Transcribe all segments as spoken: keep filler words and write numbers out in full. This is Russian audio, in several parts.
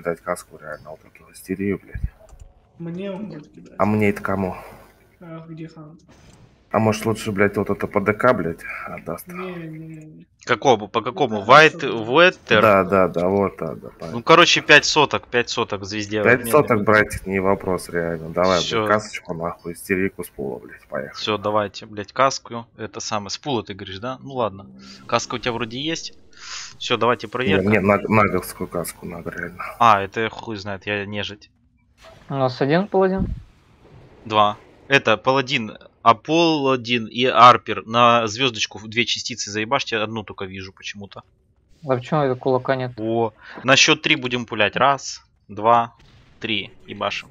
дать каску реально, вот эту истерию, блядь. Мне он будет кидать. А мне это кому? А где Хант? А может лучше, блядь, вот это по ДК, блядь, отдаст? Не, не, не. Какому? По какому? Это White хорошо, Wetter? Да, да, да, вот, да, да. Ну, Понятно. короче, пять соток, пять соток звезде. Пять соток, братик, не вопрос, реально. Давай, Всё. блядь, касочку, нахуй, истерику с пола, блядь, поехали. Все, давайте, блядь, каску. Это самое. С пула ты говоришь, да? Ну ладно. Каска у тебя вроде есть. Все, давайте Не, проверка. не, на, наговскую каску надо, реально. А, это я хуй знает, я нежить. У нас один паладин. Два. Это паладин, Аполлодин и Арпер. На звездочку в две частицы заебашьте, одну только вижу почему-то. А почему это кулака нет? О, на счет три будем пулять. Раз, два, три. Ебашим.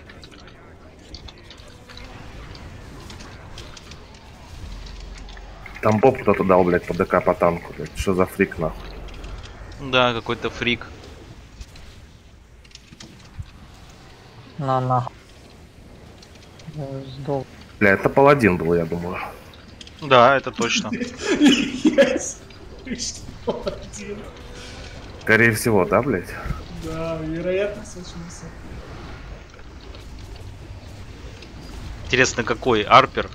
Там Боб кто-то дал, блядь, по ДК по танку, блядь. Что за фрик, нахуй? Да, какой-то фрик. На нахуй. Я сдох. Бля, это паладин был, я думаю. Да, это точно. Yes. Один. Скорее всего, да, блядь? Да, вероятность очень высокая. Интересно, какой? Арпер?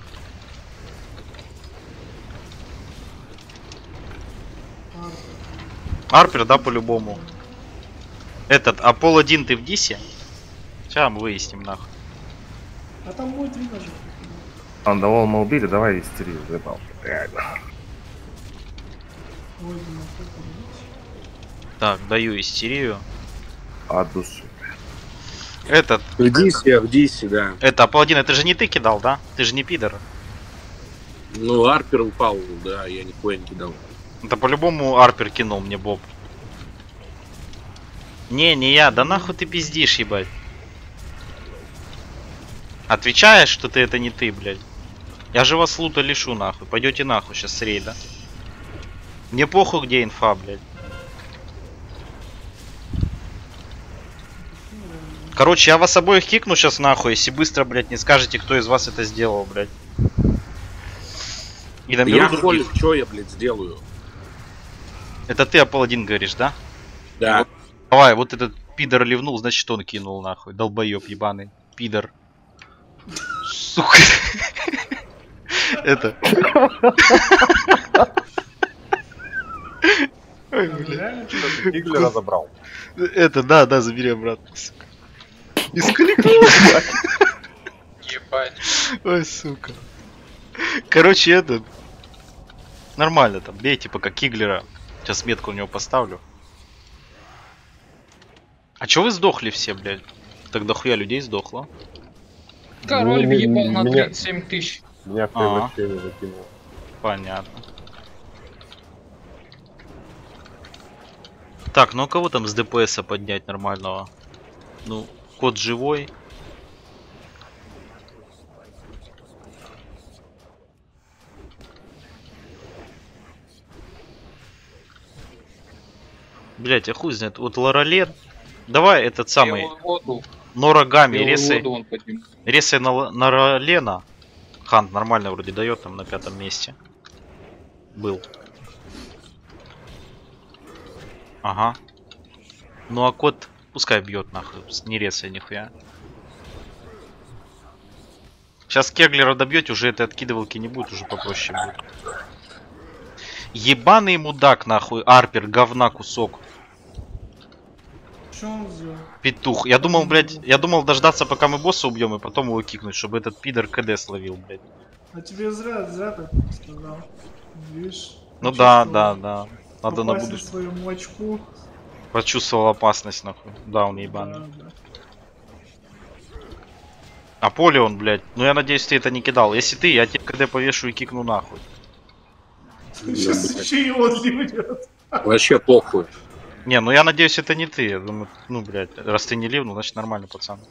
Арпер, да, по-любому. Этот, Аполлодин, ты в дисе? Сейчас мы выясним, нахуй. А там будет видно же. Андавол мы убили, давай истерию, заебал. Реально. Ой, блин, как это Так, даю истерию. От души. Этот, В Дисе, в Дисе, да. это, Аполлодин, это же не ты кидал, да? Ты же не пидор. Ну, Арпер упал, да, я нихуя не кидал. Это по-любому Арпер кинул мне, Боб. Не, не я, да нахуй ты пиздишь, ебать. Отвечаешь, что ты это не ты, блядь. Я же вас лута лишу, нахуй. Пойдете нахуй сейчас с рейда. Мне похуй, где инфа, блядь. Короче, я вас обоих кикну сейчас нахуй, если быстро, блядь, не скажете, кто из вас это сделал, блядь. И наберу Я других. холик, что я, блядь, сделаю? Это ты, Аполлодин, говоришь, да? Да. Вот, давай, вот этот пидор ливнул, значит он кинул, нахуй. Долбоёб ебаный. Пидор. Сука. Это. Ой, бля. Гиглера забрал. Это, да, да, забери обратно, сука. Искликнул. Ебать. Ой, сука. Короче, это... Нормально там, бейте пока Киглера. Сейчас метку у него поставлю. А чё вы сдохли все, блядь? Тогда хуя людей сдохло. Король Ну, въебал на меня- тридцать семь тысяч. Меня в А. превращение закинуло. Понятно. Так, ну а кого там с ДПСа поднять нормального? Ну, кот живой. Блять, а хуй знает. Вот Лоралет. Давай этот самый Белую воду, Норагами белую ресай. воду он поднимет. Ресай на Л- на Ролена. Хант нормально вроде дает там на пятом месте. Был. Ага. Ну а кот пускай бьет нахуй. Не ресай нихуя. Сейчас Кеглера добьете, уже этой откидывалки не будет, уже попроще будет. Ебаный мудак нахуй, Арпер, говна кусок. Что он сделал? Петух. Я думал, блядь, я думал дождаться, пока мы босса убьем, и потом его кикнуть, чтобы этот пидор КД словил, блядь. А тебе зря, зря так сказал. Видишь? Ну да, почувствовал да, да. Надо на опасность будущее. своему очку. Почувствовал опасность, нахуй. Да, он ебаный. Да, да. Аполеон, блядь. Ну я надеюсь, ты это не кидал. Если ты, я тебе КД повешу и кикну нахуй. Сейчас еще и он ливнет. Вообще похуй. Не, ну я надеюсь, это не ты. Я думаю, ну, блядь, раз ты не ливнул, значит нормально, пацан.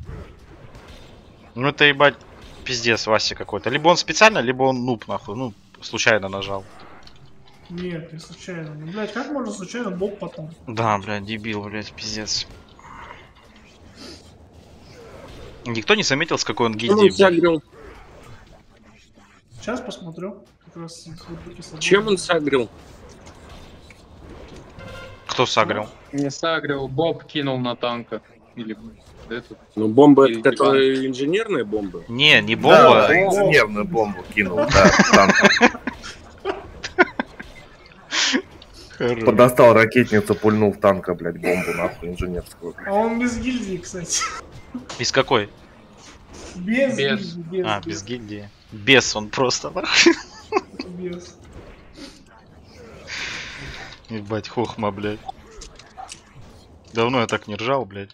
Ну это, ебать, пиздец, Вася какой-то. Либо он специально, либо он нуб, нахуй. Ну, случайно нажал. Нет, не случайно. Ну, блядь, как можно случайно бог потом? Да, блядь, дебил, блядь, пиздец. Никто не заметил, с какой он Чем он гильдии, блядь. сагрил? Сейчас посмотрю. Как раз вот руки собраны. Чем он сагрил? Кто сагрил? Не сагрил, Боб кинул на танка. Или этот. Ну, бомба, Или это которые инженерные бомбы. Не, не Да, бомба. да, инженерную бомбу кинул, да, танк. Хорош. Подостал ракетницу, пульнул в танка, блядь, бомбу нахуй инженерскую. А он без гильдии, кстати. Без какой? Без, Без. гильдии, без, А, без гильдии. Без он просто, нахуй. без. Ебать, хохма, блядь. Давно я так не ржал, блядь.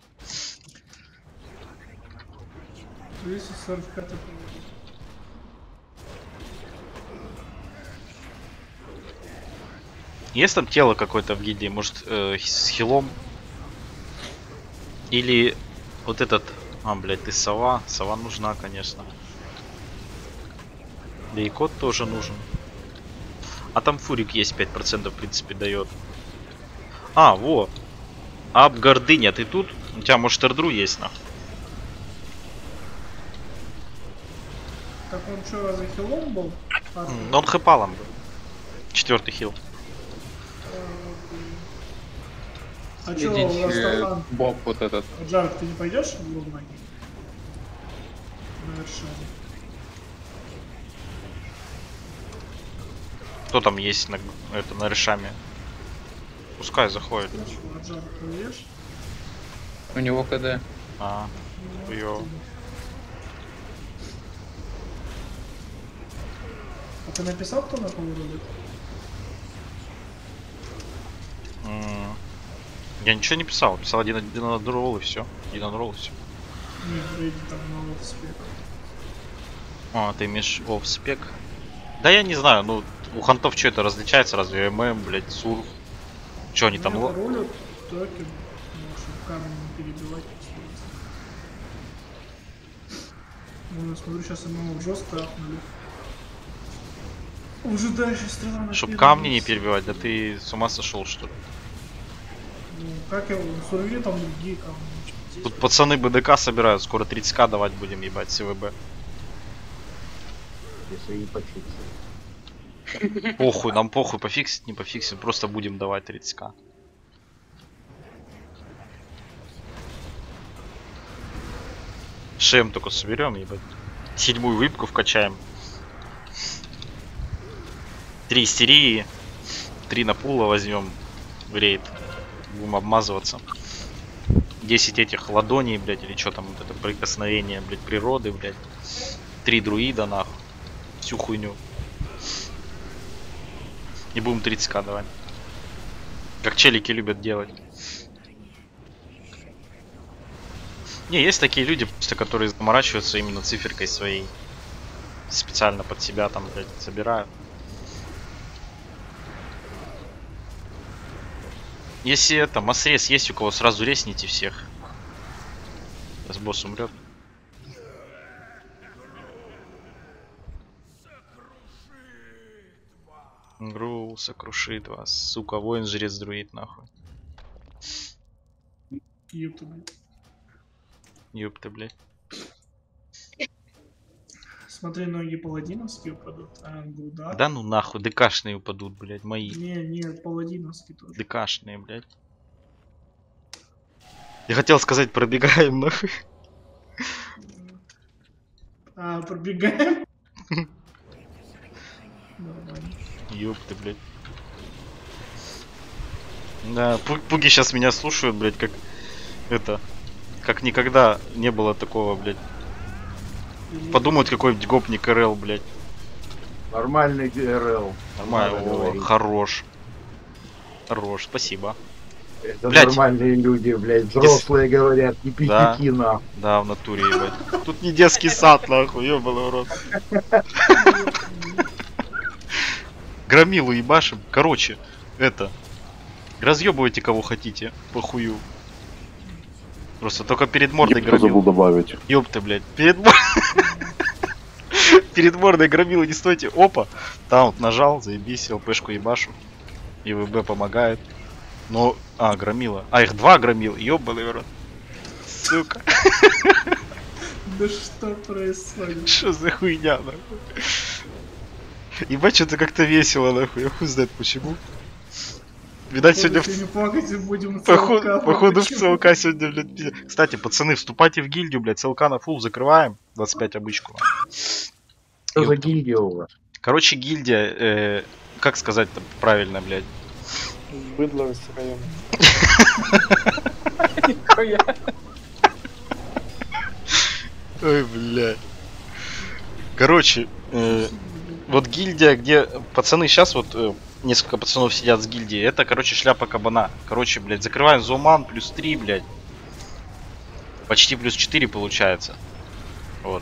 двести сорок пять. Есть там тело какое-то в гильдии, может, э, с хилом? Или вот этот... А, блядь, ты сова. Сова нужна, конечно. Да и кот тоже нужен. А там фурик есть, пять процентов, в принципе, дает. А, во. Ап, гордыня, ты тут? У тебя, может, эрдру есть, нахуй? Так он что, за хилом был? А, М, Он хэпалом был. Четвертый хил. а чё, у вас Следующий там... Боб вот этот. Джарк, ты не пойдешь в Лурмаги? На вершине. Кто там есть на, это, на решами? Пускай заходит. Хорошо, а Джарк пойдешь? У него КД. А, хуёво. А ты написал, кто на полу рулит? М, Я ничего не писал. Писал один один ролл и все. Один ролл и все. Не, вроде там мало спек. А, ты имеешь оф спек? Да я не знаю, ну у хантов что это различается, разве ММ, блять, сурф? Че они там? Ну, ло- рулят токен, ну, чтобы камень не перебивать. Ну, я смотрю, сейчас ему жестко апнули. Уже дальше страна. Чтоб камни не перебивать, да ты с ума сошел что ли? Ну, как его, сурви там другие камни. Тут пацаны БДК собирают, скоро тридцать ка давать будем, ебать, СВБ. Если не пофиксить. Похуй, нам похуй, пофиксить, не пофиксить, просто будем давать тридцать ка. Шем только соберем, ебать. Седьмую выпку вкачаем. Три истерии, три напула возьмем в рейд. Будем обмазываться. десять этих ладоней, блядь, или что там, вот это прикосновение, блядь, природы, блядь. Три друида, нахуй. Всю хуйню. И будем тридцать ка давать. Как челики любят делать. Не, есть такие люди, просто которые заморачиваются именно циферкой своей. Специально под себя там, блядь, собирают. Если это, массрез есть у кого, сразу резните всех. Сейчас босс умрет. Гру сокрушит вас. Сука, воин жрец друид, нахуй. Ютуб. Ёпта, блядь. Смотри, ноги паладиновские упадут, а груда. Да ну нахуй, ДКшные упадут, блядь, мои. Не, не, паладиновские тоже. ДКшные, блядь. Я хотел сказать, пробегаем, нахуй. А, пробегаем? Нормально. Ёпта, блядь. Да, пу- пуги сейчас меня слушают, блядь, как это, как никогда не было такого, блядь. Подумают, какой-нибудь гопник РЛ, блядь. Нормальный РЛ. Нормально, Надо о, говорить. хорош. Хорош, спасибо. Это Блядь. нормальные люди, блядь. Взрослые говорят, не Да. пятики на. Да, в натуре, ебать. Тут не детский сад, нахуй, ёбаный в рот. Громилу ебашим. Короче, это. Разъебывайте кого хотите, похую. Просто только перед мордой громилы. добавить. Ёпта, блядь. Перед мор... Перед мордой громилы не стойте. Опа. Таунт нажал, заебись, ЛПшку ебашу. И ВБ помогает. Но... А, громила. А, их два громила. Ёбаный в рот. Сука. Да что происходит? Что за хуйня, нахуй? Ебать, что-то как-то весело, нахуй. Я хуй знает почему. Видать, сегодня в... Не плакайте, будем Походу, ЦЛК, походу в почему? ЦЛК сегодня, блядь, пиздец. Кстати, пацаны, вступайте в гильдию, блядь, ЦЛК на фул закрываем. двадцать пять обычку. Что за гильдия у вас? Короче, гильдия, э, как сказать-то правильно, блядь. Быдло с района. Ой, блядь. Короче, э, вот гильдия, где пацаны сейчас вот э, несколько пацанов сидят с гильдии, это, короче, шляпа кабана. Короче, блядь, закрываем Зуман плюс три, блядь. Почти плюс четыре получается. Вот.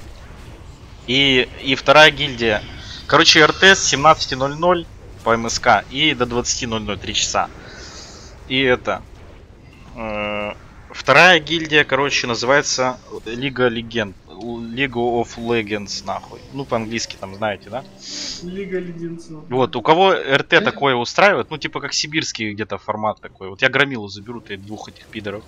И, и вторая гильдия. Короче, РТ с семнадцати ноль-ноль по МСК и до двадцати ноль-ноль, три часа. И это... Э, вторая гильдия, короче, называется Лига Легенд. League of Legends, нахуй. Ну, по-английски там, знаете, да? Лига леденцов. Вот, у кого РТ такое устраивает, ну, типа как сибирский где-то формат такой. Вот я громилу заберу, ты двух этих пидоров.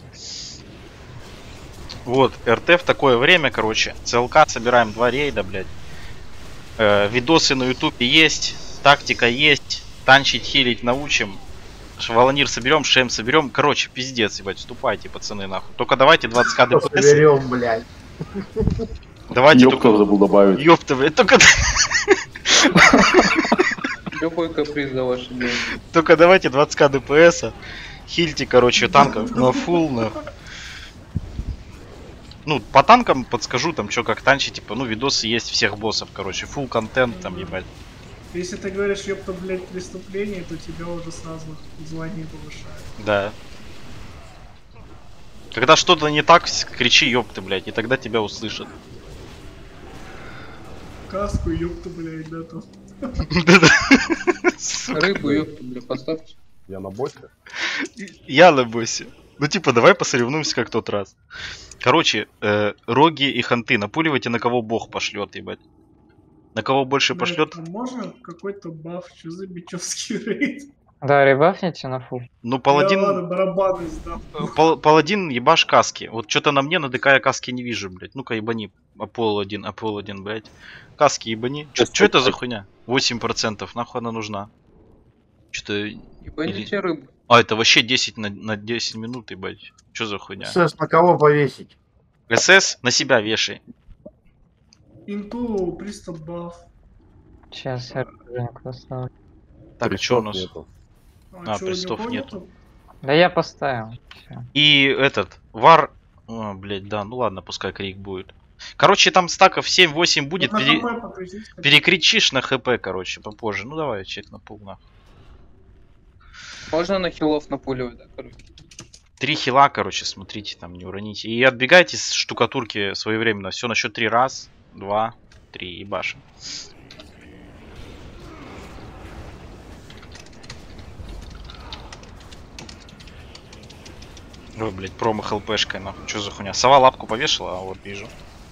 Вот, РТ в такое время, короче. ЦЛК собираем два рейда, блядь. Э, видосы на ютубе есть, тактика есть, танчить, хилить научим. Волонир соберем, шем соберем. Короче, пиздец, ебать, вступайте, пацаны, нахуй. Только давайте двадцать ка ДПС. Соберем, блядь. Давайте Ёпта только... забыл добавить. Ёпта, блядь, только... Любой каприз за ваши деньги. Только давайте двадцать ка ДПС. Хильте, короче, танков на фул, нахуй. Ну, по танкам подскажу, там, что как танчить, типа, ну, видосы есть всех боссов, короче, фул контент, там, ебать. Если ты говоришь, ёпта, блядь, преступление, то тебя уже сразу звание повышает. Да. Когда что-то не так, кричи ёпты, блядь, и тогда тебя услышат. Каску, ёпта, блядь, да, там. Рыбу, ёпта, бля, поставьте. Я на боссе. Я на боссе. Ну, типа, давай посоревнуемся как тот раз. Короче, э, роги и ханты, напуливайте, на кого бог пошлет, ебать. На кого больше Блядь, пошлет. а можно какой-то баф? Что за бичевский рейд? Да, ребафните на фул. Ну, паладин... Да ладно, барабаны сдам. Пал- паладин, ебашь каски. Вот что-то на мне, на ДК я каски не вижу, блядь. Ну-ка, ебани. Апол один, Апол один, блядь. Каски ебани. Что это за хуйня? восемь процентов, нахуй она нужна? Что-то... Ебаните рыбу. А, это вообще десять на, на десять минут, ебать. Что за хуйня? СС на кого повесить? СС на себя вешай. Инту приступ баф. Сейчас я рынок поставлю. Так, что у нас? Нету. А, чё, пристов никого нету. Да я поставил. Всё. И этот, вар... О, блядь, да, ну ладно, пускай крик будет. Короче, там стаков семь-восемь будет, Ну, на пере- ХП покрутить хотя бы. перекричишь на хп, короче, попозже. Ну давай, чек на пул, нахуй. Можно на хилов напуливать, да, короче. Три хила, короче, смотрите, там не уроните. И отбегайте с штукатурки своевременно. Все на счет три. Раз, два, три. И башим. Ой, блядь, промах ЛПшкой, нахуй. Что за хуйня? Сова лапку повешала, а вот вижу.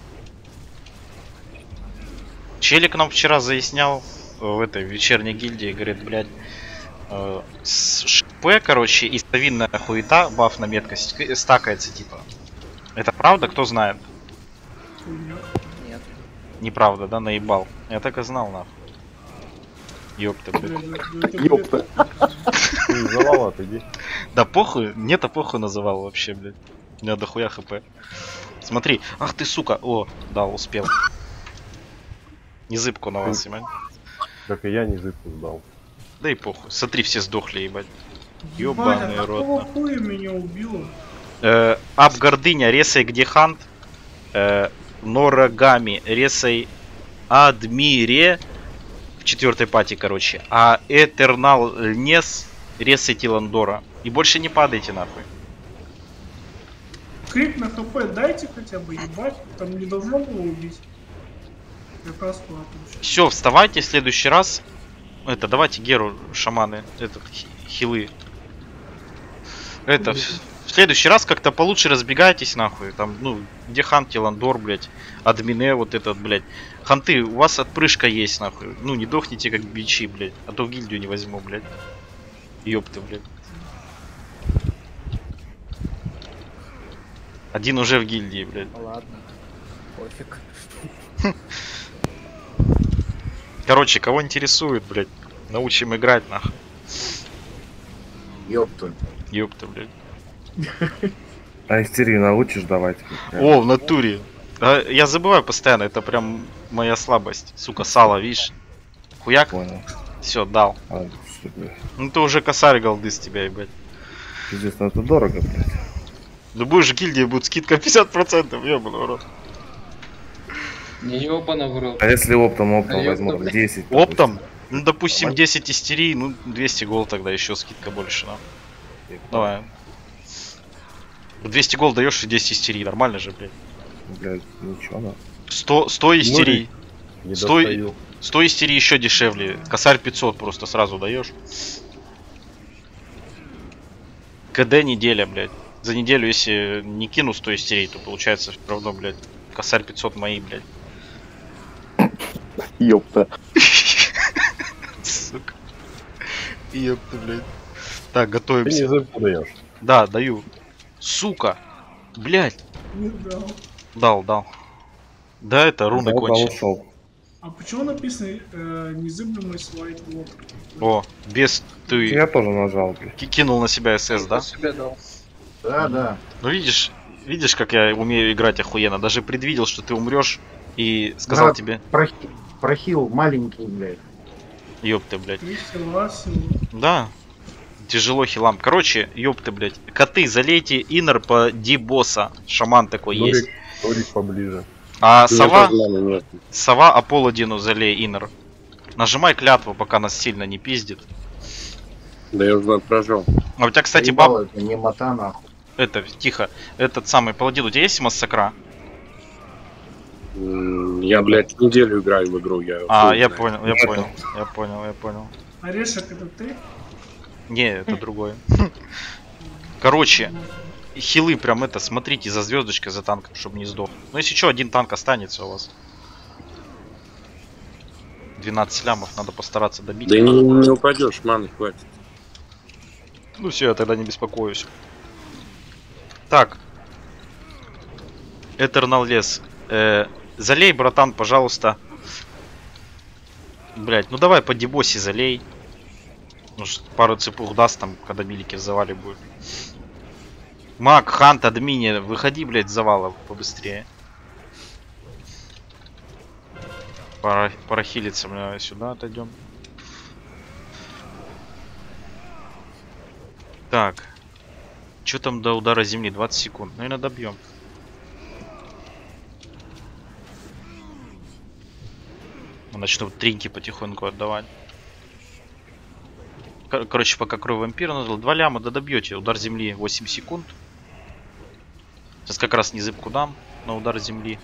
Челик нам вчера заяснял в этой вечерней гильдии, говорит, блядь, э, с ШП, короче, и ставинная хуета, баф на меткость, стакается, типа. Это правда? Кто знает? Хуйня. Неправда, да, наебал. Я так и знал, нахуй. Ёпта, блядь. Блядь, это- это Ёпта. бред. Ты из завала отойди. Да похуй, мне-то похуй называл вообще, блядь. У меня дохуя хп. Смотри, ах ты, сука. О, да, успел. Не зыбку на вас, ебать. Как и я не зыбку сдал. Да и похуй. Смотри, все сдохли, ебать. Ебать, Ёбаный а рот, какого нахуй. хуя меня убило? Э, ап гордыня, ресай где хант. Э, Норагами, ресай адмире. В четвертой пати, короче. А Этернал Льнес, ресай Тиландора. И больше не падайте, нахуй. Крик на ХП дайте хотя бы, ебать. Там не должно было убить. Как раз плату. Все, вставайте в следующий раз. Это, давайте Геру, шаманы, этот, хи- хилы. Это, в, в следующий раз как-то получше разбегайтесь, нахуй. Там, ну, где хант, Тиландор, блядь, админе, вот этот, блядь. Ханты, у вас отпрыжка есть, нахуй. Ну, не дохните, как бичи, блядь. А то в гильдию не возьму, блядь. Ёпта, блядь. Один уже в гильдии, блядь. Ладно, пофиг. Короче, кого интересует, блядь, научим играть, нахуй. Ёпта. Ёпта, блядь. А истерию научишь давать? О, в натуре. А, я забываю постоянно, это прям моя слабость. Сука, сало, видишь? Хуяк? Понял. Все, дал. А, что, блядь. Ну ты уже косарь голды с тебя, ебать. Пиздец, ну это дорого, блядь. В любой же гильдии будет скидка пятьдесят процентов, ёбаный в рот. Не ёбана в рот. А если оптом, оптом А возьму, ёпта, там десять. Оптом? Ну допустим десять истерий, ну двести гол тогда еще скидка больше, да. Давай. двести гол даешь и десять истерий, нормально же, блядь. Блядь, ничего, да. сто, сто истерий. Не Стой. достаю. сто истерий еще дешевле. Косарь пятьсот просто сразу даешь. КД неделя, блядь. За неделю, если не кину сто истерий, то получается все равно, блядь, косарь пятьсот мои, блядь. Ёпта. Сука. Ёпта, блядь. Так, Ты готовимся. не зыбку даешь. Да, даю. Сука. Блядь. Не дал. Дал, дал. Да, это руны Дал, дал, кончились. ушел. А почему написано э, незыблемый слайд вот? О, без ты Я тоже нажал, блядь. ки- кинул на себя СС, да? Себе дал. Да, да. Ну видишь, видишь, как я умею играть охуенно. Даже предвидел, что ты умрешь и сказал Брат, тебе, прохи- Прохил маленький, блядь. ёпты, блядь. Три села, села. Да. Тяжело хилам. Короче, ёпты, блядь. Коты, залейте инер по ди-босса. Шаман такой есть. Нурик, Нурик поближе. А Нет, сова, разлама нет. сова Аполлодину залей инер. Нажимай клятву, пока нас сильно не пиздит. Да я уже отражал. А у тебя, кстати, Заебал, баб... это не мота, нахуй. Это, тихо. Этот самый Паладин, у тебя есть массакра? М, Я, блядь, неделю играю в игру. Я А, хуй я знает. понял, я Нету. понял. Я понял, я понял. Орешек это ты? Не, это другое. Короче, хилы прям это, смотрите за звездочкой, за танком, чтобы не сдох. Ну если что, один танк останется у вас. двенадцать лямов, надо постараться добить. Да не, не упадешь, маны хватит. Ну все, я тогда не беспокоюсь. Так. Этернал лес. Э, залей, братан, пожалуйста. Блять, ну давай по дебосе залей. Ну, ш- пару цепух даст там, когда милики в завале будет. Маг, хант, админи, выходи, блять, с завала побыстрее. Пора, пора хилиться, бля, сюда отойдем. Так. Что там до удара земли? двадцать секунд. Наверное, добьем. Начну тринки потихоньку отдавать. Кор- Короче, пока кровь вампира надо. Два ляма, да добьете. Удар земли восемь секунд. Сейчас как раз не зыбку дам на удар земли.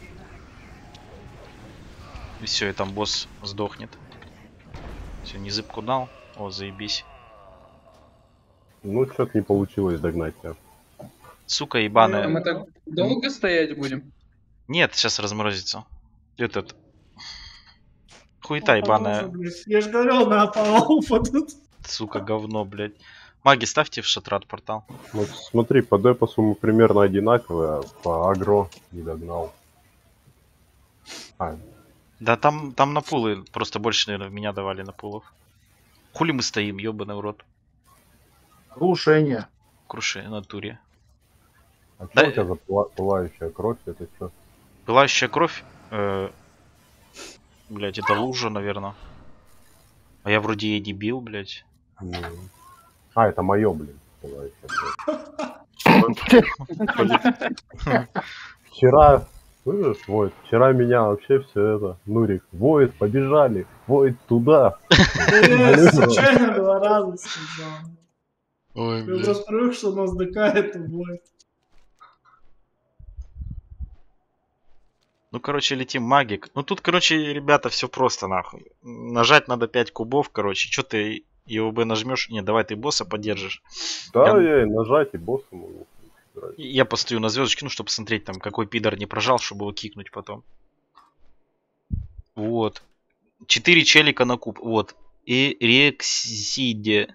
И все, и там босс сдохнет. Все, не зыбку дал. О, заебись. Ну, что-то не получилось догнать тебя. Сука А ебаная. мы так долго стоять будем? Нет, сейчас разморозится. Этот. Хуета ебаная. Блядь, я же говорил, на пол упадут. Сука, говно, блядь. Маги, ставьте в шатрат портал. Ну, смотри, по депосу мы примерно одинаковые, а по агро не догнал. А, Да там, там на пулы просто больше, наверное, меня давали на пулов. Хули мы стоим, ёбаный в рот. Крушение. Круши натуре. а что Да- у тебя за пыла- пылающая кровь? Это что? Пылающая кровь. Э, блять, это лужа, наверное. А я вроде ей не бил, блять. А, это мое, блин. Пылающая кровь. Вчера, слышишь, Войт, вчера меня вообще все это, Нурик, Войт, побежали, Войт туда. Я случайно два раза сказал. Ой, Я блядь. просто привык, что у нас ДК это будет. Ну, короче, летим магик. Ну, тут, короче, ребята, все просто, нахуй. Нажать надо пять кубов, короче. Что ты ЕОБ нажмешь? Не, давай ты босса поддержишь. Да, Я- я и нажать, и босса могу. собирать. И Я постою на звездочке, ну, чтобы посмотреть, там, какой пидор не прожал, чтобы его кикнуть потом. Вот. Четыре челика на куб. Вот. И Рексиде.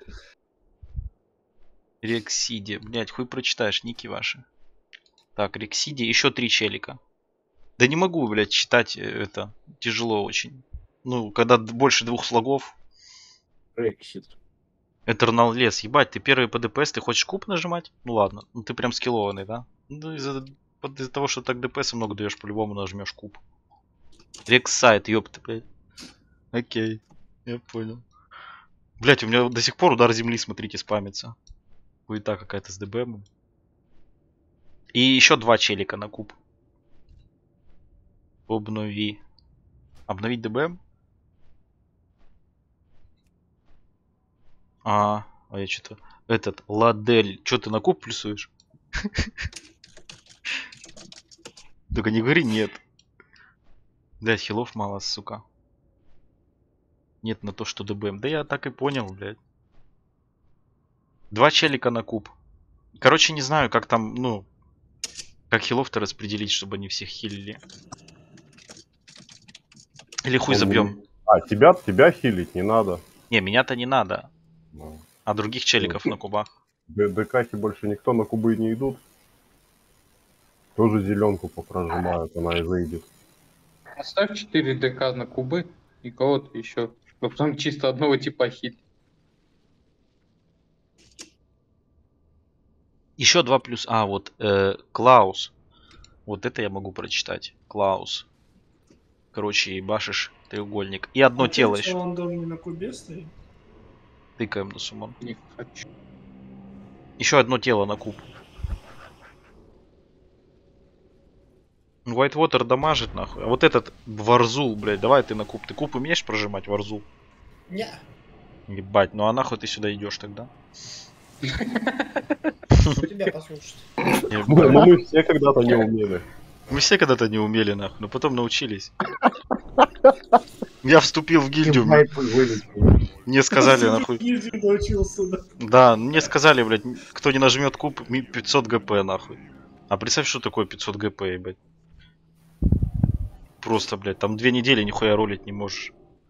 Рексиде. Блять, хуй прочитаешь, ники ваши. Так, Рексиде. Еще три челика. Да не могу, блядь, читать э, это. Тяжело очень. Ну, когда д- больше двух слогов. Рексит. Этернал лес, ебать, ты первый по ДПС, ты хочешь куб нажимать? Ну ладно, ну ты прям скиллованный, да? Ну из-за из того, что так ДПС много даешь, по-любому нажмешь куб. Рексайт, ёпта, блядь. Окей, я понял. Блять, у меня до сих пор удар земли, смотрите, спамится. Хуета какая-то с ДБМом. И еще два челика на куб. Обнови. Обновить ДБМ? А, а я что-то... Этот, Ладель. Что ты на куб плюсуешь? Только не говори нет. Блять, хилов мало, сука. Нет на то, что ДБМ. Да я так и понял, блядь. Два челика на куб. Короче, не знаю, как там, ну... Как хилов-то распределить, чтобы они всех хилили. Или хуй забьем. А, тебя, тебя хилить не надо. Не, меня-то не надо. Ну. А других челиков на кубах. ДКхи больше никто на кубы не идут. Тоже зеленку попрожимают, она и выйдет. Оставь четыре ДК на кубы и кого-то еще. Но потом чисто одного типа хит. Еще два плюс. А, вот э, Клаус. Вот это я могу прочитать. Клаус. Короче, ебашишь треугольник. И одно А тело ты, еще. он дома не на кубе стоит? Тыкаем на суммон. Не хочу. Еще одно тело на куб. Whitewater дамажит нахуй. А вот этот Варзул, блядь, давай ты на куб. Ты куб умеешь прожимать, Варзул? Не. Ебать, ну а нахуй ты сюда идешь тогда? Тебя послушать. Ну, мы все когда-то не умели. Мы все когда-то не умели, нахуй, но потом научились. Я вступил в гильдию, мне, мне сказали, нахуй. научился, да. Да, мне сказали, блядь, кто не нажмет куб, пятьсот ГП, нахуй. А представь, что такое пятьсот ГП, ебать. Просто, блядь, там две недели нихуя ролить не можешь.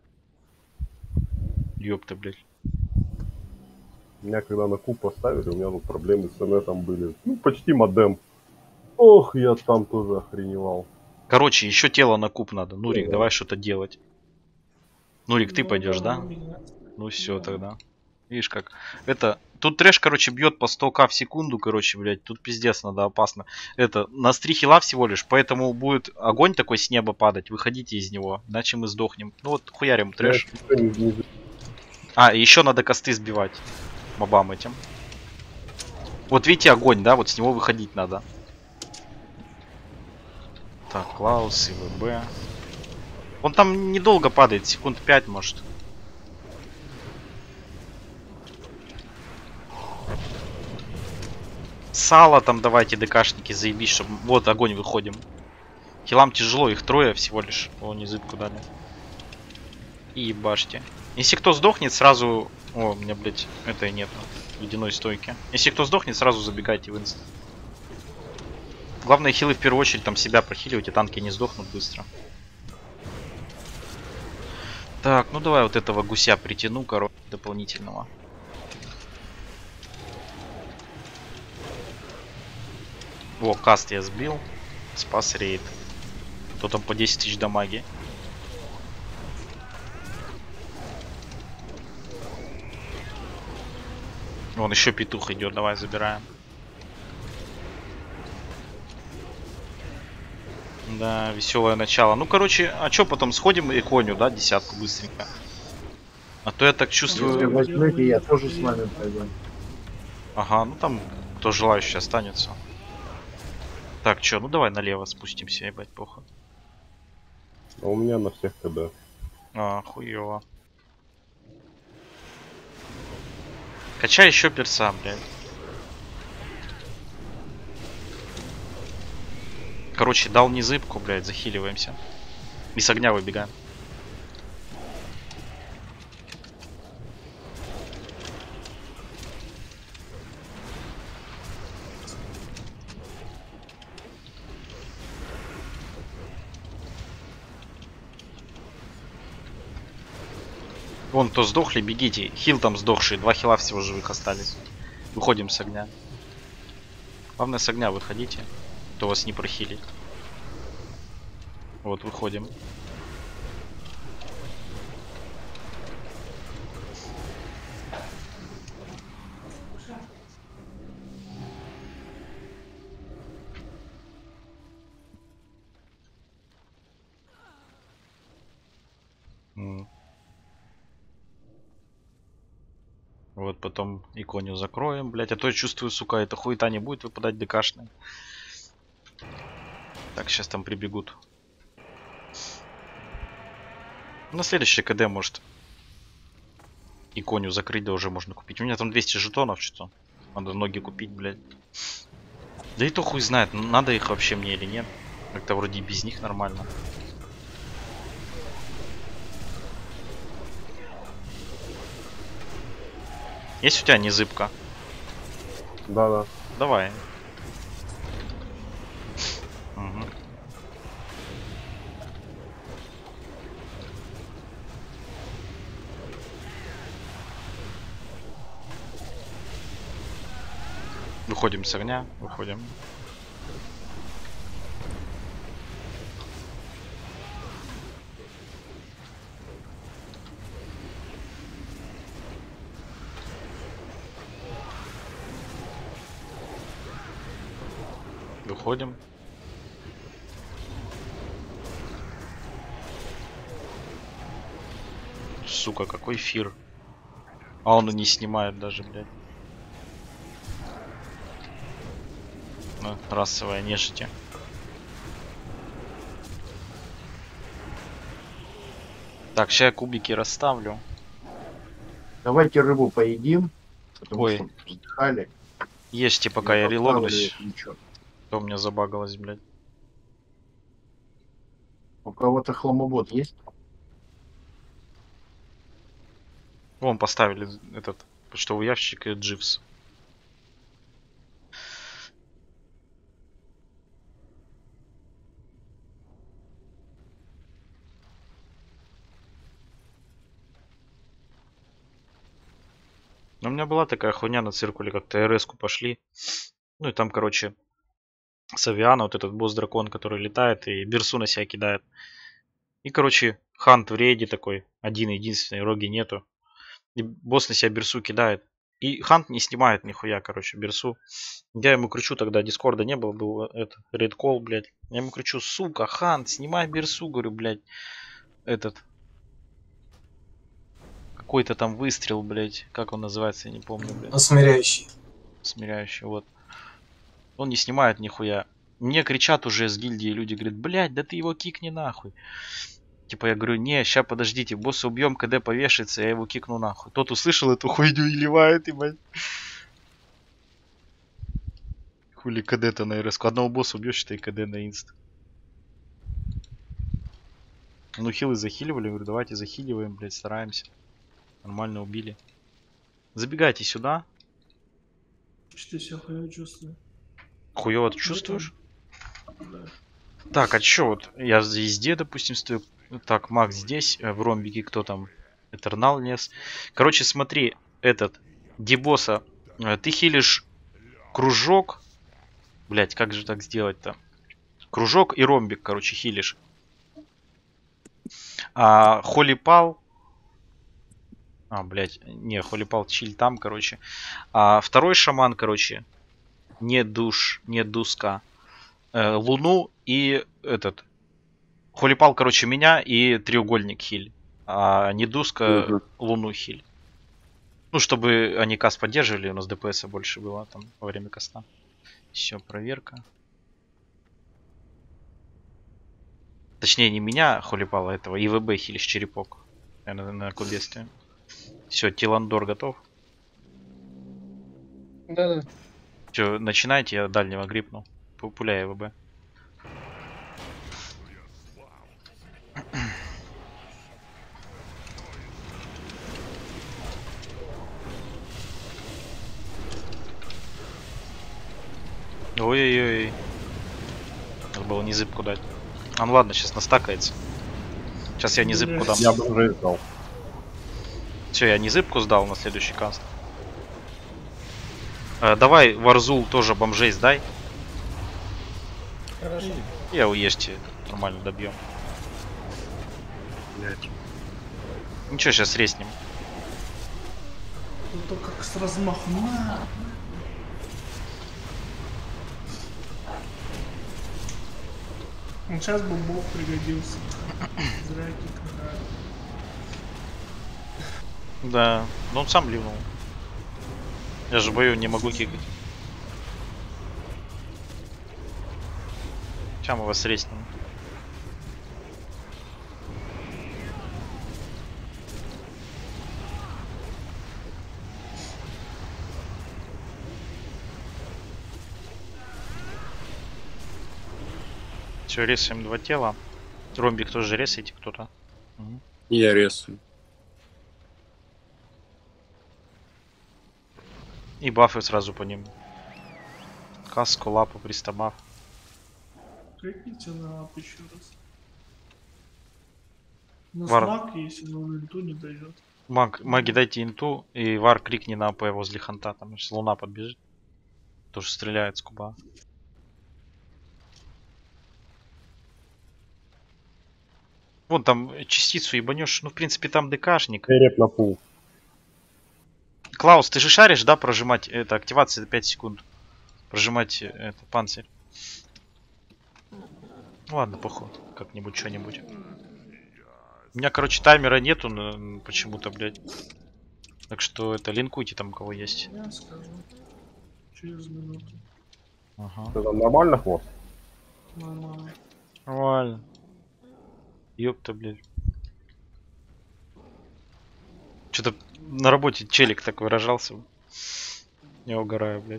Ёпта, блядь. Меня когда на куб поставили, у меня тут проблемы с инетом были. Ну, почти модем. Ох, я там тоже охреневал. Короче, еще тело на куб надо. Нурик, давай что-то делать. Нурик, ты Ну, пойдешь, да? меня. Ну все Да. тогда. Видишь как. Это. Тут трэш, короче, бьет по сто ка в секунду, короче, блядь. Тут пиздец надо, опасно. Это, нас три хила всего лишь, поэтому будет огонь такой с неба падать. Выходите из него, иначе мы сдохнем. Ну вот, хуярим трэш. Я не- не- А, еще надо косты сбивать. Мобам этим. Вот видите огонь, да? Вот с него выходить надо. Так, Клаус, ИВБ. Он там недолго падает, секунд пять может. Сало там давайте, ДКшники, заебись, чтобы... Вот, огонь, выходим. Хилам тяжело, их трое всего лишь. О, не зыбку дали. И ебашьте. Если кто сдохнет, сразу... О, у меня, блядь, этой нет. Ледяной стойки. Если кто сдохнет, сразу забегайте в инст. Главное, хилы в первую очередь там себя прохиливать, и танки не сдохнут быстро. Так, ну давай вот этого гуся притяну, короче, дополнительного. О, каст я сбил. Спас рейд. То там по десять тысяч дамаги. Вон еще петух идет, давай забираем. Да, веселое начало. Ну, короче, а чё потом сходим и коню, да, десятку быстренько. А то я так Если чувствую... возьмете, я тоже с вами пойду. Ага, ну там кто желающий останется. Так, чё, ну давай налево спустимся, ебать, похуй. А у меня на всех КД. А, хуёво. Качай еще перса, блядь. Короче, дал не зыбку, блядь, захиливаемся. И с огня выбегаем. Вон, кто сдохли, бегите. Хил там сдохший, два хила всего живых остались. Выходим с огня. Главное, с огня выходите, то вас не прохилит. Вот, выходим. Вот потом иконию закроем, блять. А то я чувствую, сука, эта хуета не будет выпадать ДКшной. Так, сейчас там прибегут. На следующий КД может иконию закрыть, да уже можно купить. У меня там двести жетонов, что надо ноги купить, блядь. Да и то хуй знает, надо их вообще мне или нет. Как-то вроде без них нормально. Есть у тебя незыбка? Да-да. Давай. Угу. Выходим с огня, выходим. Выходим. Сука, какой эфир. А он и не снимает даже, блядь. Ну, расовая нежити. Так, сейчас я кубики расставлю. Давайте рыбу поедим. Потому Ой. что вздыхали. Ешьте, пока я Поставлю, релогнусь. ничего. То у меня забагалось, блядь. У кого-то хламобот есть? Вон поставили этот почтовый ящик и дживс. У меня была такая хуйня на циркуле, как ТРС-ку пошли. Ну и там, короче, Савиана, вот этот босс-дракон, который летает и берсу на себя кидает. И, короче, хант в рейде такой, один-единственный, роги нету. И босс на себя берсу кидает. И хант не снимает нихуя, короче, берсу. Я ему кричу, тогда дискорда не было, был это, рейд-колл, блядь. Я ему кричу, сука, хант, снимай берсу, говорю, блядь. Этот... Какой-то там выстрел, блядь. Как он называется, я не помню, блядь. Усмиряющий. Смиряющий, вот. Он не снимает нихуя. Мне кричат уже с гильдии люди, говорят, блядь, да ты его кикни нахуй. Типа я говорю, не, ща подождите, босса убьем, КД повешается, я его кикну нахуй. Тот услышал эту хуйню и ливает, ебать. Хули КД-то на РС. Одного босса убьешь, считай, КД на инст. Ну хилы захиливали, говорю, давайте захиливаем, блядь, стараемся. Нормально убили. Забегайте сюда. Что я себя хуёво чувствую. Хуёво ты чувствуешь? Да. Так, а чё вот? Я везде, допустим, стою. Так, Макс здесь, в ромбике кто там? Этернал нес. Короче, смотри, этот, Дебоса, ты хилишь кружок. Блять, как же так сделать-то? Кружок и ромбик, короче, хилишь. А Холипал... А, блять, не, Холипал чиль там, короче. А второй шаман, короче, не душ, не дуска. Э, Луну и этот... Холипал, короче, меня и треугольник хиль. А недуска угу. Луну хиль. Ну, чтобы они каст поддерживали, у нас ДПСа больше было там во время каста. Все, проверка. Точнее, не меня, Холипала, этого, ИВБ хилишь черепок. Я на, на кубесте. Все, Тиландор готов? Да-да. Все, начинайте, я дальнего грипну. Пуляй ИВБ. Ой-ой-ой. Надо было не зыбку дать. А ну ладно, сейчас настакается. Сейчас я не зыбку дам. Я бы уже сдал. Все, я не зыбку сдал на следующий каст. Э, давай, Варзул, тоже бомжей сдай. Хорошо. Я уешьте, нормально добьем. Ничего, сейчас резнем. Ну то как с размаху. На. Он сейчас бы бог пригодился. Зря кикнули. Да, но он сам ливнул. Я же бою не могу кикать. Сейчас мы вас резнем. Все, рисуем два тела. Ромбик тоже ресайте кто-то. Угу. Я ресаю. И бафы сразу по ним. Каску, лапу, пристабаф. Крикните на ап еще раз. У Вар. нас маг, если он инту не дает. Маг, маги дайте инту, и вар крикни на АП возле ханта, там сейчас луна подбежит. Тоже стреляет с куба. Вон там частицу ебанешь, ну в принципе там ДКшник. Реп на пул. Клаус, ты же шаришь, да, прожимать, это активация пять секунд. Прожимать это панцирь. Ладно, похуй, как-нибудь, что-нибудь. У меня, короче, таймера нету но почему-то, блядь. Так что это линкуйте там, у кого есть. Я скажу. Через минуту. Ага. Это нормально, хвост? Нормально. Нормально. Ёпта, блядь. Что-то на работе челик так выражался. Я угораю, блядь.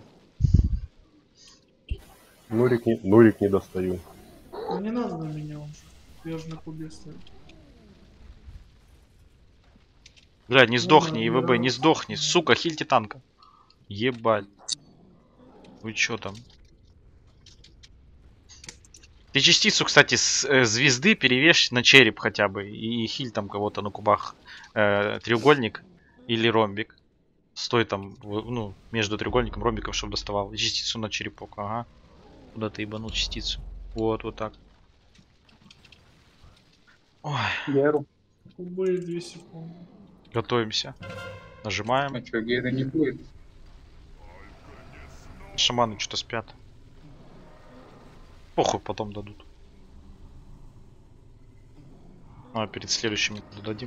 Нурик не, Нурик не достаю. Ну не надо на меня уже. Я же на кубе стою. Блядь, не сдохни, Ну, ИВБ, да. не сдохни. Сука, хильте танка. Ебать. Вы чё там? Ты частицу, кстати, с э, звезды перевешь на череп хотя бы. И хиль там кого-то на кубах. Э, треугольник или ромбик. Стой там, в- ну, между треугольником и ромбиком, чтобы доставал. И частицу на черепок, ага. Куда ты ебанул частицу? Вот, вот так. Ой, Геру. Кубы две секунды. готовимся. Нажимаем. А что, Гера не будет? Шаманы что-то спят. Похуй, потом дадут. А, перед следующим дадим.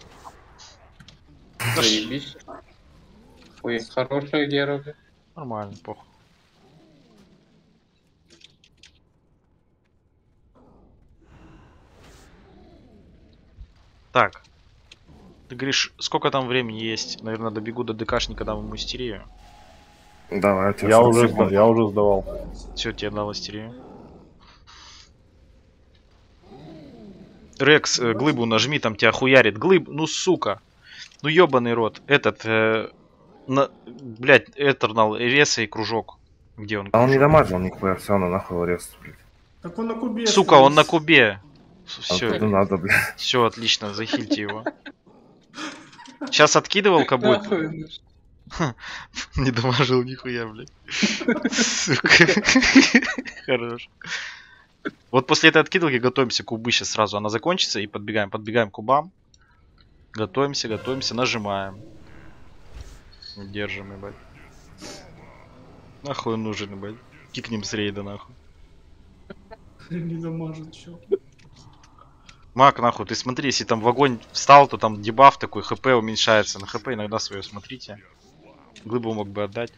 Заебись. Ой, хорошая Гера. блин. Нормально, похуй. Так. Ты говоришь, сколько там времени есть? Наверное, добегу до ДКшника, дам ему истерию. Давай, тебе Я сорок уже, секунд. сда- я уже сдавал. Все, тебе дал истерию. Рекс, э, глыбу нажми, там тебя хуярит. Глыб, ну сука. Ну ебаный рот. Этот, э, на, блядь, Этернал, Реса и кружок. Где он? А он не кружок? дамажил никакой, все равно нахуй его резать, блядь. Так он на кубе Сука, стоит. он на кубе. А Все, туда надо, блядь. все отлично, захильте его. Сейчас откидывал кабут. Нахуй, ну, Не дамажил нихуя, блядь. Сука. Хорош. Вот после этой откидывалки готовимся к кубы сейчас сразу. Она закончится и подбегаем. Подбегаем к кубам. Готовимся, готовимся, нажимаем. Держим, ебать. Нахуй он нужен, ебать. Кикнем с рейда, нахуй. Не дамажит, чё. Мак, нахуй, ты смотри, если там в огонь встал, то там дебаф такой, хп уменьшается. На хп иногда свое смотрите. Глыбу мог бы отдать.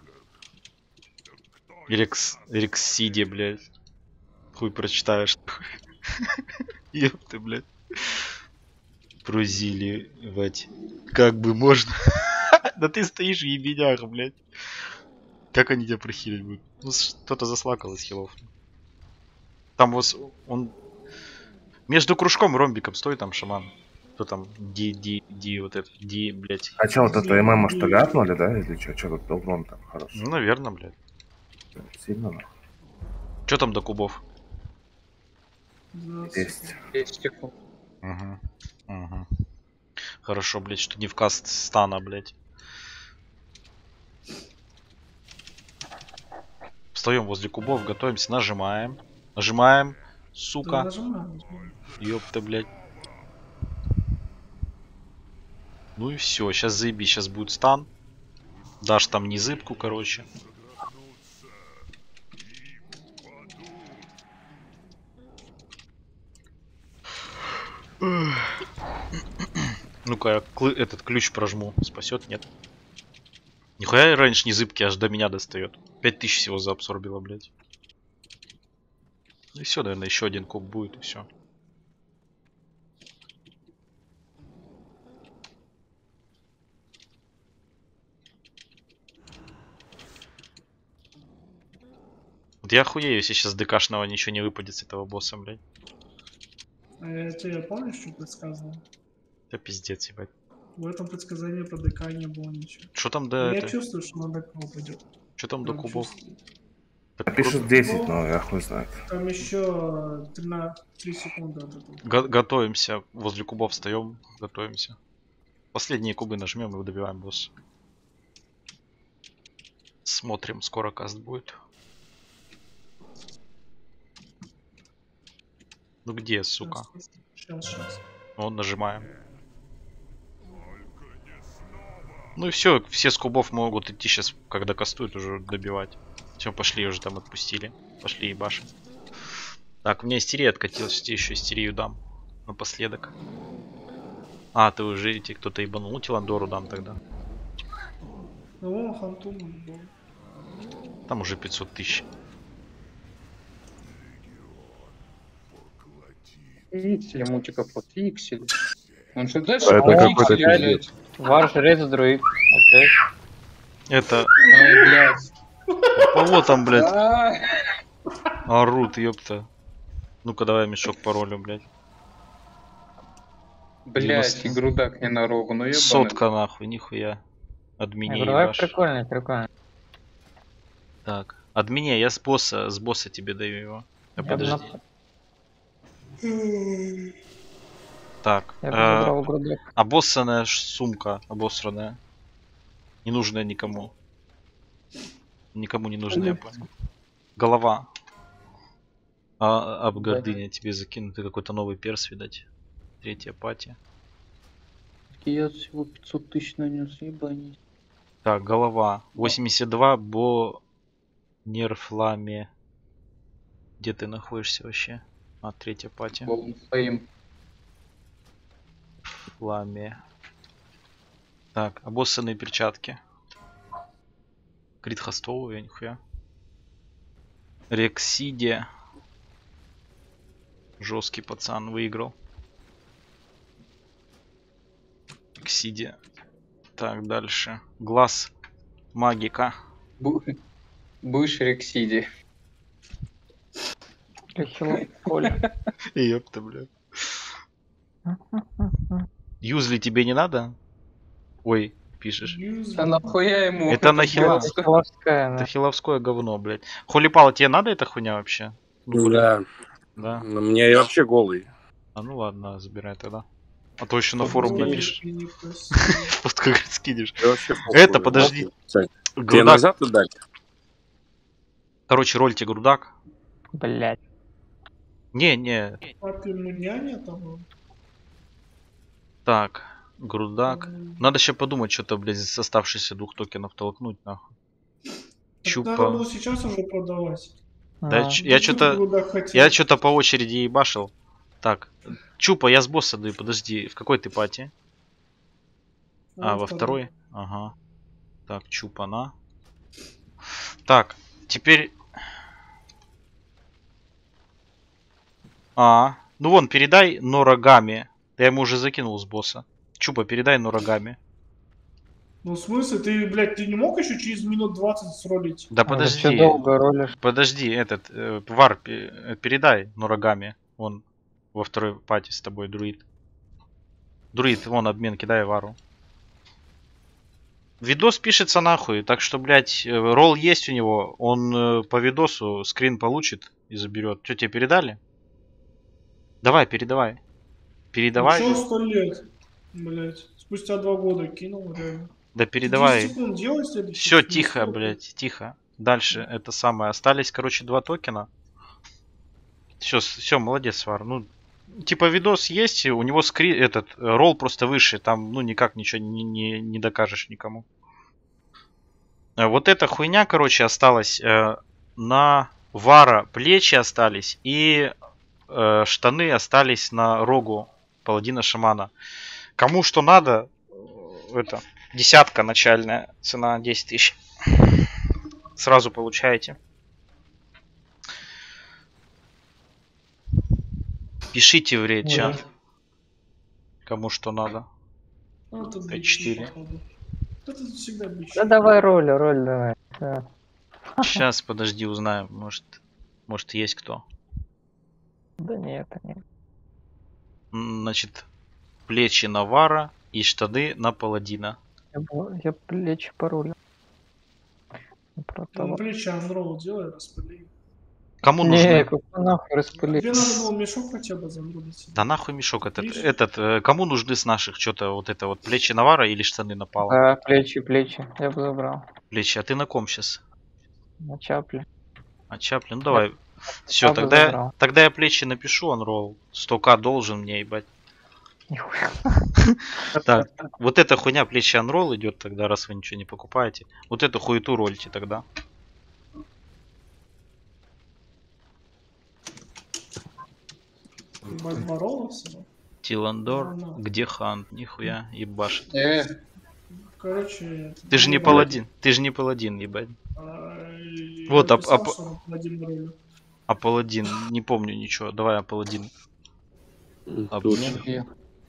Рекс, Рексиди, блядь. Хуй прочитаешь. Ёпты, блядь. Прузили, ебать. Как бы можно. Да ты стоишь в ебенях, блядь. Как они тебя прохилить будут? Ну, что-то заслакал из хилов. Там вот он... Между кружком и ромбиком стой там, шаман. Кто там? Ди, ди, ди, вот это, ди, блядь. А чё, вот это ММ что ли апнули, да? Или чё? Чё тут долгон там хороший? Ну, наверное, блядь. Сильно нахуй. Чё там до кубов? двадцать Есть. десять секунд. Угу. Угу. Хорошо, блядь, что не в каст стана, блядь. Встаем возле кубов, готовимся, нажимаем. Нажимаем. Да, Сука. нажимаю, нажимаю. Ёпта, блядь. Ну и все, сейчас заеби, сейчас будет стан. Дашь там незыбку, короче. Ну-ка, я клы- этот ключ прожму. Спасет, нет? Нихуя раньше не зыбкий, аж до меня достает. пять тысяч всего заабсорбило, блядь. Ну и все, наверное, еще один куб будет, и все. Вот я охуею, если сейчас ДКшного ничего не выпадет с этого босса, блядь. А я тебе помнишь, что предсказывал? Это пиздец, ебать. В этом предсказании про ДК не было ничего. Что там до Я это? чувствую, что на ДК упадет. Что там до Прям кубов? чувствую. Так Пишут десять, но я хуй знает. Там еще три секунды от этого. Го- готовимся, возле кубов встаем, готовимся. Последние кубы нажмем и добиваем босса. Смотрим, скоро каст будет. Ну где, сука? Сейчас, сейчас. Вот нажимаем. Ну и все, все с кубов могут идти сейчас, когда кастуют, уже добивать. Все, пошли, уже там отпустили. Пошли ебашим. Так, у меня истерия откатилась, тебе еще истерию дам. Напоследок. А, ты уже эти, кто-то ебанул, Тиландору дам тогда. Ну вон Хантум был. Там уже пятьсот тысяч. Фиксели, мультиков пофиксили. Он что дальше Это пофиксили, какой-то блядь? пиздец. Вар жрец друид. Опять. Это... Ай, блядь. Кого там, блядь, А, орут, ёпта. Ну-ка давай мешок паролю, блядь. Блядь, и грудак не на рогу, ну ебаный. Сотка нахуй, нихуя. Админе Давай ебашь. прикольный, прикольный. Так, админе, я с босса, с босса тебе даю его. А Я бы подожди. на- Так, Я бы э, забрал грудок. обоссанная ш- сумка, обосранная. Не нужная никому. Никому не нужная, я понял. Голова. А, об гордыне тебе закинут. Ты какой-то новый перс, видать. Третья пати. Я всего пятьсот тысяч нанес, ебанись. Так, голова. восемьдесят два бо нерфламе. Где ты находишься вообще? А, третья пати. Волнфейм. Фламе. Так, обоссанные перчатки. Крит хостовую, я нихуя. Рексиде. Жесткий пацан выиграл. Рексиде. Так, дальше. Глаз магика. Бу- Будешь Рексиди. Лихило поле. Ёпта, блядь. Юзли тебе не надо? Ой, пишешь. А нахуя ему? Это нахера? Хиловская, Это да. хиловское говно, блядь. Холипал, тебе надо эта хуйня вообще? Ну, хули- Да. Да. На мне я вообще голый. А ну ладно, забирай тогда. А то еще на форум Скинешь. напишешь. И- Вот как скинешь. Я вообще похуй. Это, подожди. Кстати, тебе Грудак. назад отдать? Короче, рольте грудак. Блять. Не, не. А ты ему няня там? Так, грудак. М, Надо еще подумать, что-то, блядь, с оставшихся двух токенов толкнуть, нахуй. так Чупа. Надо было сейчас уже продавать. Да, Ну, ч- я Ну, что-то... ты грудак хотел. Я что-то по очереди ебашил. Так, Чупа, я с босса даю, подожди. В какой ты пати? А, во второй? Ага. Так, Чупа, на. Так, теперь... А, ну вон, передай Норагами. Я ему уже закинул с босса. Чупа, передай Норагами. Ну в смысле, ты, блядь, ты не мог еще через минут двадцать сролить? Да а, да подожди. чё долго ролишь? Подожди, этот, э, Вар, пе- э, передай Нурагами. Он во второй пати с тобой, друид. Друид, вон обмен, кидай Вару. Видос пишется нахуй, так что, блядь, э, ролл есть у него. Он э, по видосу скрин получит и заберет. Что, тебе передали? Давай, передавай. Передавай. Ну, сто лет, блядь. Спустя два года кинул, реально. Да передавай. десять секунд делай следующий. Все, через тихо, сорок. блядь, тихо. Дальше это самое. Остались, короче, два токена. Все, все, молодец, Вар. Ну, типа видос есть, у него скри... этот э, ролл просто выше, там, ну, никак ничего не, не, не докажешь никому. Э, Вот эта хуйня, короче, осталась э, на Вара, плечи остались и э, штаны остались на рогу паладина шамана. Кому что надо, э, это, Десятка начальная цена десять тысяч. Сразу получаете. Пишите в рейд чат. Кому что надо. Ну, тут пять бич, четыре. походу. Да тут всегда бич. Да давай роль, роль давай. Да. Сейчас, подожди, узнаем. Может, может есть кто. Да нет, нет. М, Значит, плечи Навара и штаны на паладина. Я, б- я плечи паролю. Про Ну, того. плечи Анроу делай, распыли. Кому Не, нужны? какой нахуй распыли. Тебе надо было мешок хотя бы загрузить. Да нахуй мешок этот. Видишь? Этот, э, кому нужны с наших что-то вот это вот плечи Навара или штаны на пала? Да, плечи, плечи. Я бы забрал. Плечи, а ты на ком сейчас? На чапле. А Чапли, ну давай. Все, я бы тогда, я- забрал. тогда я плечи напишу, анролл. сто ка должен мне, ебать. Нихуя. Так, вот эта хуйня плечи анролл идет тогда, раз вы ничего не покупаете. Вот эту хуету рольте тогда. Боролся. Тиландор, Ну, ну. где хан? Нихуя, ебашит. Э, Короче... Ты же не паладин, ты же не паладин, ебать. Вот, а- а- а... А паладин, не помню ничего. Давай, а паладин. А, Точно. я-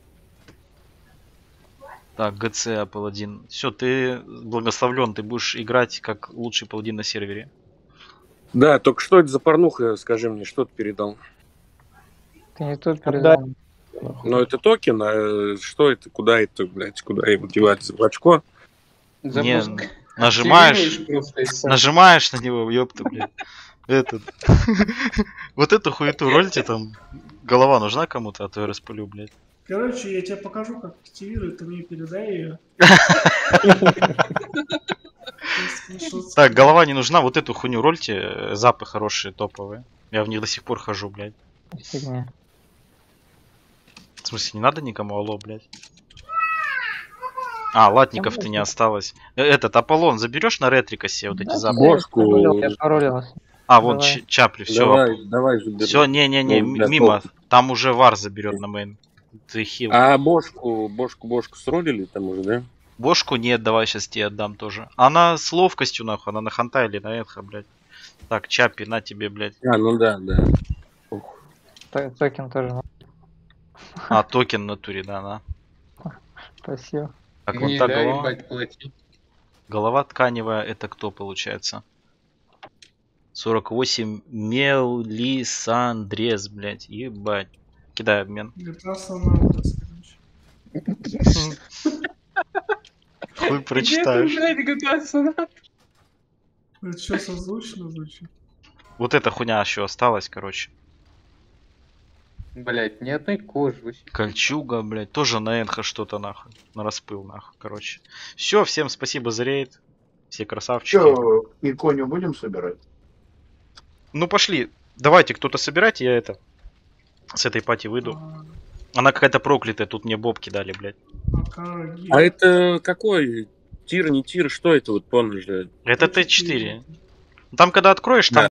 Так, ГЦ, а паладин. Все, ты благословлен, ты будешь играть как лучший паладин на сервере. Да, только что это за порнуха, скажи мне, что ты передал? Ты не тут Отдай. передал. Ну, это токен, а что это, куда это, блядь, куда его девать, в очко? Не, Запуск. нажимаешь, Активируешь просто и всё. нажимаешь на него, ёпта, блядь. Этот. Вот эту хуету рольте там. Голова нужна кому-то, а то я распылю, блядь. Короче, я тебе покажу, как активирует, ты мне передай ее. Так, голова не нужна, вот эту хуйню рольте, э, запы хорошие, топовые. Я в них до сих пор хожу, блядь. Фигня. В смысле, не надо никому, алло, блядь. А, латников-то не осталось. Э, Этот, Аполлон, заберешь на ретрикосе вот эти Да, запы? Бошку. Я паролил, я паролился. А, вон давай. Ч- Чапли, все. Давай, давай же. Все, не-не-не, Ну, м- для мимо. топ. Там уже вар заберет на мейн. Ты хил. А бошку, бошку, бошку сролили там уже, да? Бошку нет, давай сейчас тебе отдам тоже. Она с ловкостью, нахуй, она на ханта или на энха, блядь. Так, Чапи, на тебе, блядь. А, ну да, да. То- Токен тоже. надо. А, токен в натуре, да, на. Спасибо. Так, вон Не, та да, голова. ебать, плати. Голова тканевая, это кто получается? сорок восемь Мелисандрес, блядь, ебать. Кидай обмен. Хуй прочитаешь. Где ты, блядь, готовься, на? Это что, созвучно звучит? Вот эта хуйня еще осталась, короче. Блядь, ни одной кожи вообще. Кольчуга, блядь, тоже на энха что-то нахуй. На распыл нахуй, короче. Все, всем спасибо за рейд. Все красавчики. Че, иконю будем собирать? Ну пошли. Давайте, кто-то собирайте, я это. С этой пати выйду. А, Она какая-то проклятая, тут мне бобки дали, блядь. Акара, Ги. А это какой? Тир, не тир, что это вот, помнишь? Да? Это Т четыре. Там когда откроешь, там